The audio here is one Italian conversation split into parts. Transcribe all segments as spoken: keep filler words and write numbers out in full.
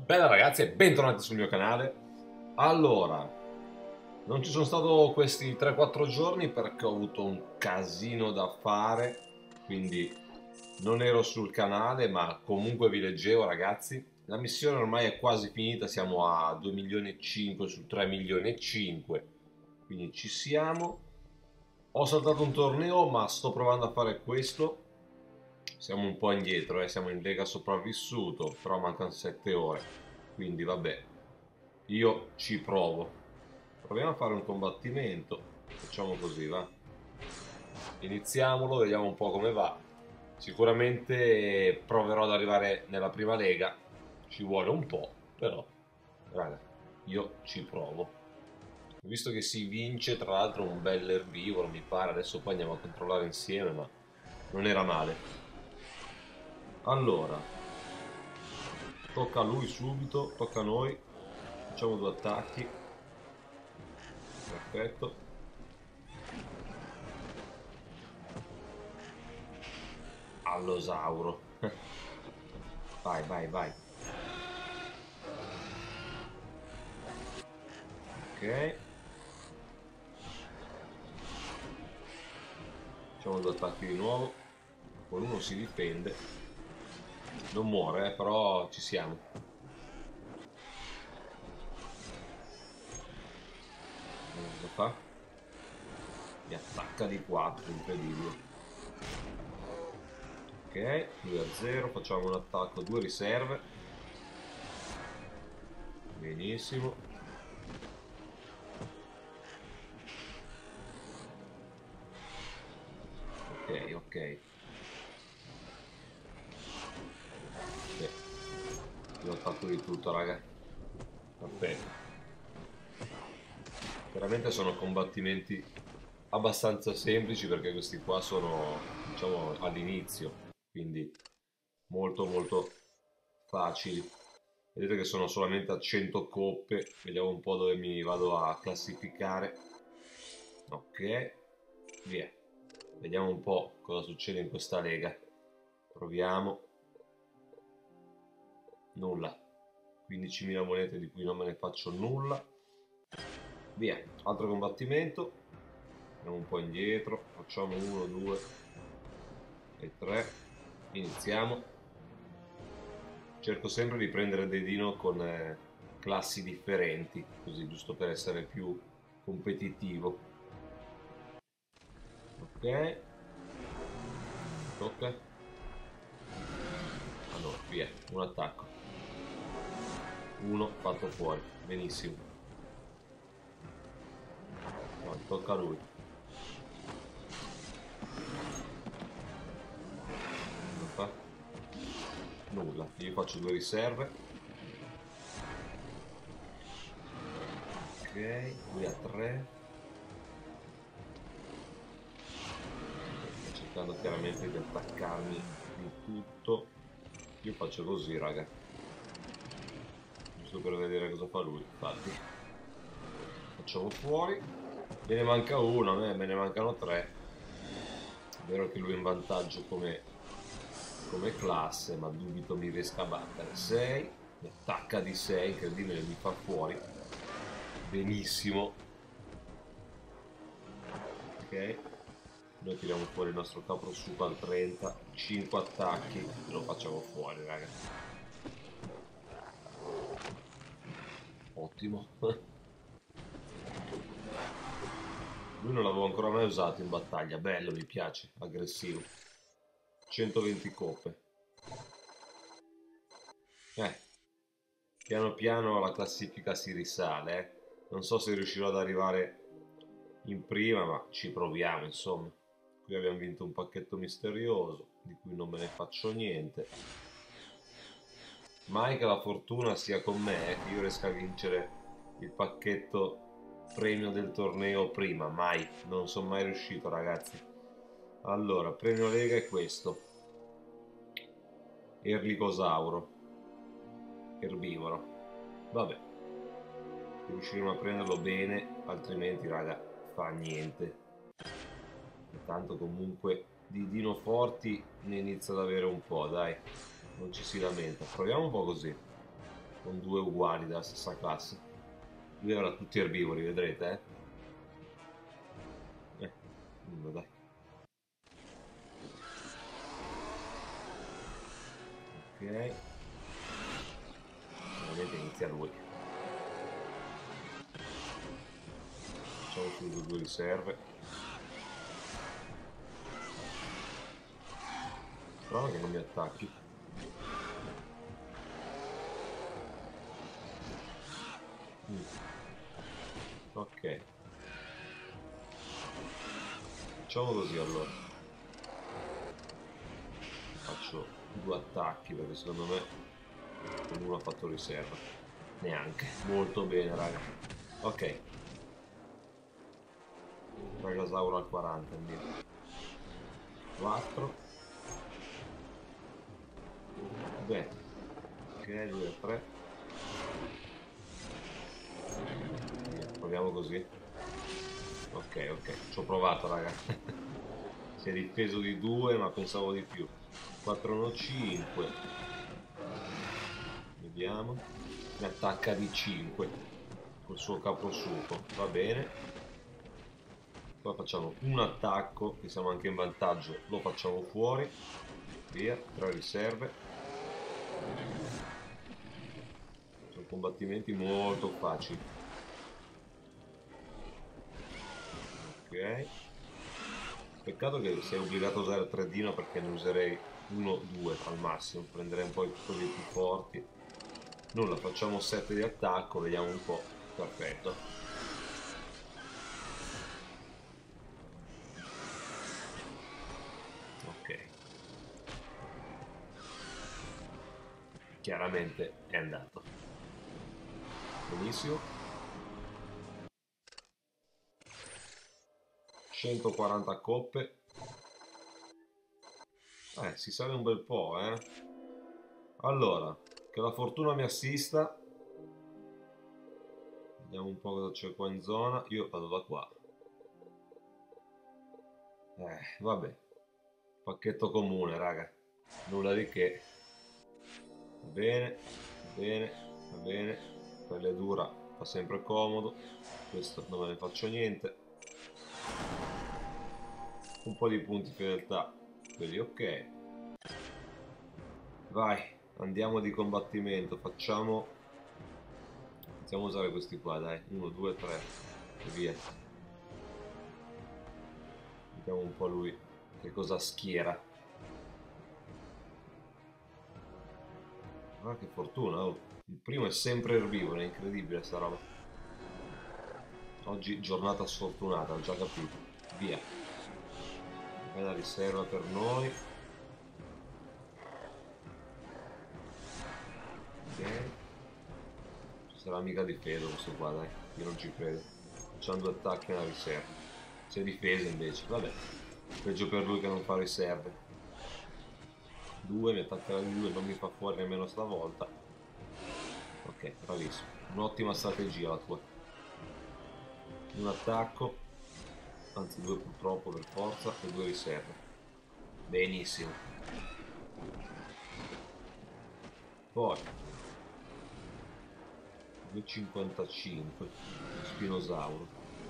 Bella ragazzi e bentornati sul mio canale. Allora, non ci sono stato questi tre quattro giorni perché ho avuto un casino da fare, quindi non ero sul canale, ma comunque vi leggevo ragazzi. La missione ormai è quasi finita, siamo a due milioni e cinque su tre milioni e cinque, quindi ci siamo. Ho saltato un torneo, ma sto provando a fare questo. Siamo un po' indietro, eh. Siamo in Lega sopravvissuto, però mancano sette ore. Quindi vabbè, io ci provo. Proviamo a fare un combattimento. Facciamo così, va. Iniziamolo, vediamo un po' come va. Sicuramente proverò ad arrivare nella prima lega. Ci vuole un po', però, raga, io ci provo. Visto che si vince, tra l'altro, un bel erbivoro, mi pare. Adesso poi andiamo a controllare insieme, ma non era male. Allora, tocca a lui subito, tocca a noi. Facciamo due attacchi. Perfetto. Allosauro. Vai, vai, vai. Ok. Facciamo due attacchi di nuovo. Con uno si difende. Non muore, eh, però ci siamo. Cosa fa? Mi attacca di quattro, incredibile. Ok, due a zero, facciamo un attacco, due riserve. Benissimo. Ok, ok. Beh, io ho fatto di tutto, raga. Perfetto. Veramente sono combattimenti abbastanza semplici perché questi qua sono, diciamo, all'inizio, quindi molto molto facili. Vedete che sono solamente a cento coppe, vediamo un po' dove mi vado a classificare. Ok, via. Vediamo un po' cosa succede in questa lega. Proviamo. Nulla. quindicimila monete di cui non me ne faccio nulla. Via, altro combattimento. Andiamo un po' indietro. Facciamo uno, due e tre. Iniziamo. Cerco sempre di prendere dei dino con eh, classi differenti, così giusto per essere più competitivo. Ok. Tocca. Allora, via, un attacco. Uno fatto fuori. Benissimo. No, tocca a lui. Cosa fa? Nulla. Io faccio due riserve. Ok, lui a tre. Sto cercando chiaramente di attaccarmi di tutto. Io faccio così, raga. Giusto per vedere cosa fa lui. Infatti. Facciamo fuori. Me ne manca uno, a me me ne mancano tre. È vero che lui è in vantaggio come, come classe, ma dubito mi riesca a battere. sei, mi attacca di sei, incredibile, mi fa fuori. Benissimo. Ok. Noi tiriamo fuori il nostro capro super al trenta, cinque attacchi e lo facciamo fuori, raga. Ottimo. Lui non l'avevo ancora mai usato in battaglia, bello, mi piace, aggressivo. centoventi coppe. Eh, piano piano la classifica si risale, eh. Non so se riuscirò ad arrivare in prima, ma ci proviamo, insomma. Qui abbiamo vinto un pacchetto misterioso, di cui non me ne faccio niente. Mai che la fortuna sia con me, eh, che io riesca a vincere il pacchetto premio del torneo prima, mai. Non sono mai riuscito, ragazzi. Allora, premio Lega è questo. Erlicosauro. Erbivoro. Vabbè. Riusciremo a prenderlo bene, altrimenti, raga, fa niente. Tanto comunque di dino forti ne inizia ad avere un po', dai. Non ci si lamenta. Proviamo un po' così. con due uguali della stessa classe. Lui avrà tutti erbivori, vedrete, eh? Eh, dai. Ok. Ovviamente inizia lui. Facciamo subito due riserve. Strano che non mi attacchi. Mm. Ok. Facciamo così allora. Faccio due attacchi perché secondo me con uno ha fatto riserva. Neanche. Molto bene, raga. Ok. Dragasauro al quaranta, andiamo. quattro. Bene. Ok, due, tre. Proviamo così. Ok, ok. Ci ho provato, raga. Si è difeso di due, ma pensavo di più. quattro, uno, cinque. Vediamo. Mi attacca di cinque col suo caposuco. Va bene. Poi facciamo un attacco, che siamo anche in vantaggio, lo facciamo fuori. Via, tre riserve. Sono combattimenti molto facili. Ok. Peccato che sei obbligato a usare il tre dino perché ne userei uno due al massimo. Prenderei un po' i quelli più forti. Nulla, facciamo sette di attacco, vediamo un po'. Perfetto. Ok. Chiaramente è andato. Benissimo. centoquaranta coppe. Eh, si sale un bel po', eh. Allora, che la fortuna mi assista. Vediamo un po' cosa c'è qua in zona. Io vado da qua. Eh, vabbè. Pacchetto comune, raga. Nulla di che. Va bene, va bene, va bene. Pelle dura fa sempre comodo. Questo non me ne faccio niente. Un po' di punti fedeltà. Quelli ok. Vai, andiamo di combattimento. Facciamo... Iniziamo a usare questi qua, dai. uno, due, tre. E via. Vediamo un po' lui che cosa schiera. Ah, che fortuna, oh. Il primo è sempre erbivoro, è incredibile sta roba. Oggi giornata sfortunata, ho già capito. Via. Bella riserva per noi. Ok. Ci sarà mica difeso questo qua, dai. Io non ci credo. Facciamo due attacchi e una riserva. Si è difesa invece, vabbè. Peggio per lui che non fa riserve. due, mi attaccherà di due, non mi fa fuori nemmeno stavolta. Ok, bravissimo. Un'ottima strategia la tua. Un attacco, anzi due purtroppo per forza, e due riserve. Benissimo. Poi due virgola cinquantacinque, spinosauro.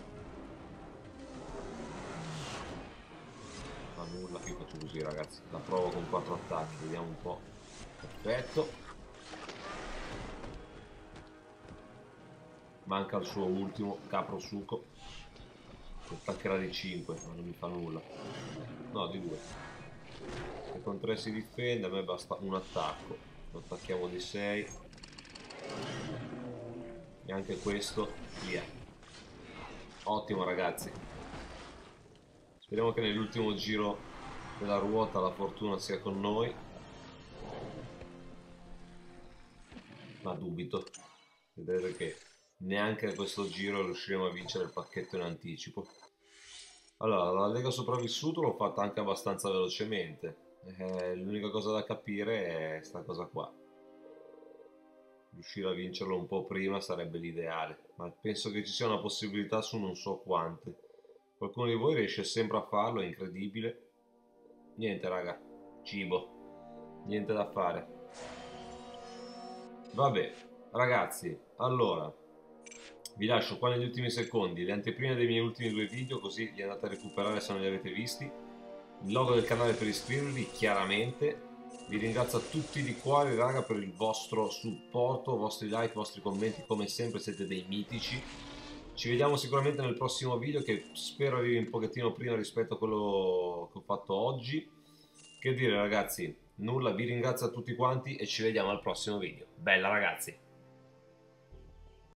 Fa nulla, io faccio così ragazzi, la provo con quattro attacchi, vediamo un po'. Perfetto. Manca il suo ultimo, Caprosuco, che attaccherà di cinque, ma non mi fa nulla. No, di due. Se con tre si difende, a me basta un attacco. Lo attacchiamo di sei. E anche questo, via. Ottimo ragazzi. Speriamo che nell'ultimo giro della ruota la fortuna sia con noi. Ma dubito. Vedrete che neanche a questo giro riusciremo a vincere il pacchetto in anticipo. Allora, la Lega Sopravvissuto l'ho fatta anche abbastanza velocemente. Eh, l'unica cosa da capire è sta cosa qua. Riuscire a vincerlo un po' prima sarebbe l'ideale, ma penso che ci sia una possibilità su non so quante. Qualcuno di voi riesce sempre a farlo, è incredibile. Niente, raga, cibo, niente da fare. Vabbè, ragazzi, allora vi lascio qua negli ultimi secondi le anteprime dei miei ultimi due video, così li andate a recuperare se non li avete visti. Il logo del canale per iscrivervi, chiaramente. Vi ringrazio a tutti di cuore, raga, per il vostro supporto, i vostri like, i vostri commenti, come sempre siete dei mitici. Ci vediamo sicuramente nel prossimo video, che spero arrivi un pochettino prima rispetto a quello che ho fatto oggi. Che dire, ragazzi, nulla, vi ringrazio a tutti quanti e ci vediamo al prossimo video. Bella, ragazzi!